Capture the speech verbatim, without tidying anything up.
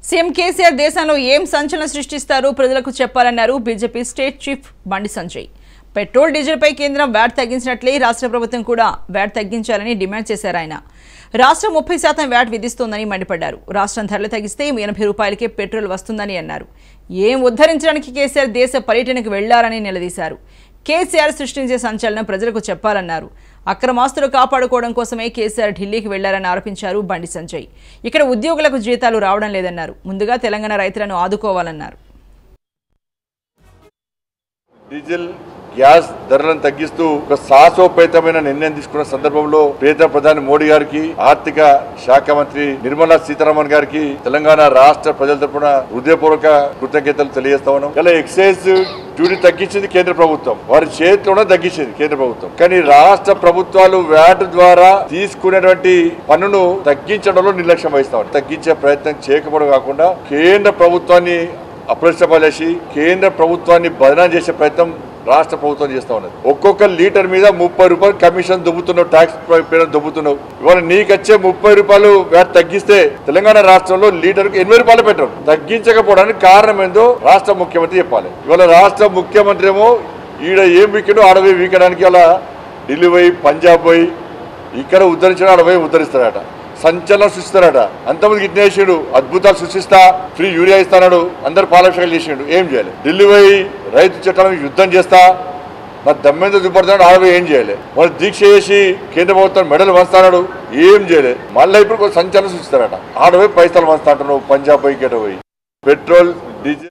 CM KCR దేశంలో ఏం సంచలనం సృష్టిస్తారో ప్రజలకు చెప్పాలన్నారు BJP state chief Bandi Sanjay. Petrol diesel పై కేంద్రం వ్యాట్ తగ్గించినట్లే రాష్ట్ర ప్రభుత్వం కూడా వ్యాట్ తగ్గించాలని డిమాండ్ చేశారు ఆయన. రాష్ట్రం ముప్పై శాతం వ్యాట్ విధిస్తోందని మండిపడ్డారు. రాష్ట్రం ధరలు తగ్గిస్తే ఎనభై రూపాయలకే పెట్రోల్ వస్తుందని అన్నారు. ఏం ఉద్ధరించడానికి కేసీఆర్ దేశ పర్యటనకు వెళ్లారని నిలదీశారు. కేసీఆర్ సృష్టించే సంచలనం ప్రజలకు చెప్పాలన్నారు. అక్రమాస్తులు కాపాడుకోవడం కోసమే కేసీఆర్ ఢిల్లీకి వెళ్లారని ఆరోపించారు బండి సంజయ్. ఇక్కడ ఉద్యోగులకు జీతాలు రావడం లేదన్నారు. ముందుగా తెలంగాణ రైతులను ఆదుకోవాలన్నారు. డీజిల్ గ్యాస్ ధరలను తగ్గిస్తూ ఒక సాహసోపేతమైన నిర్ణయం తీసుకున్న సందర్భంలో ప్రియతమ ప్రధాని మోడీ గారికి, ఆర్థిక శాఖ మంత్రి నిర్మలా సీతారామన్ గారికి తెలంగాణ రాష్ట్ర ప్రజల తరపున హృదయపూర్వక కృతజ్ఞతలు తెలియజేస్తా ఉన్నాం. ఇలా ఎక్సైజ్ డ్యూటీ తగ్గించింది కేంద్ర ప్రభుత్వం, వారి చేతిలోనే తగ్గించింది కేంద్ర ప్రభుత్వం. కానీ రాష్ట్ర ప్రభుత్వాలు వ్యాట్ ద్వారా తీసుకునేటువంటి పన్నును తగ్గించడంలో నిర్లక్ష్యం వహిస్తా ఉన్నారు. తగ్గించే ప్రయత్నం చేయకపోవడం కాకుండా కేంద్ర ప్రభుత్వాన్ని అప్రతిష్టపలేసి కేంద్ర ప్రభుత్వాన్ని బదనాం చేసే ప్రయత్నం రాష్ట్ర ప్రభుత్వం చేస్తా ఉన్నది. ఒక్కొక్క లీటర్ మీద ముప్పై రూపాయలు కమిషన్ దుబ్బుతున్నావు, ట్యాక్స్ పేరు దుబ్బుతున్నావు. ఇవాళ నీకు వచ్చే ముప్పై రూపాయలు వ్యాట్ తగ్గిస్తే తెలంగాణ రాష్ట్రంలో లీటర్ కు ఎనభై రూపాయలు పెట్రోల్ తగ్గించకపోవడానికి కారణం ఏందో రాష్ట్ర ముఖ్యమంత్రి చెప్పాలి. ఇవాళ రాష్ట్ర ముఖ్యమంత్రి ఏమో ఈడ ఏం వీకెండో ఆడపోయి వీకడానికి అలా ఢిల్లీ పోయి పంజాబ్ పోయి ఇక్కడ ఉద్ధరించడం ఆడపోయి ఉద్ధరిస్తాడట, సంచలనం సృష్టిస్తారట. అంతమంది గిట్నే చేసిండు, అద్భుతాలు సృష్టిస్తా ఫ్రీ యూరియా ఇస్తాడు, అందరు పాలక్షలు చేసిండు. ఏం చేయాలి? ఢిల్లీ పోయి రైతు చట్టాలను యుద్ధం చేస్తా మరి దమ్మెంతో చూపడుతున్నాడు, ఆడపోయి ఏం చేయాలి? వాళ్ళు దీక్ష చేసి కేంద్ర ప్రభుత్వం మెడలు వంచుతాడు, ఏం చేయలే. మళ్ళీ ఇప్పుడు సంచలనం సృష్టిస్తారట, ఆడపోయి పైసలు వంచుతా అంటున్నావు పంజాబ్ పోయి గెట పోయి. Petrol diesel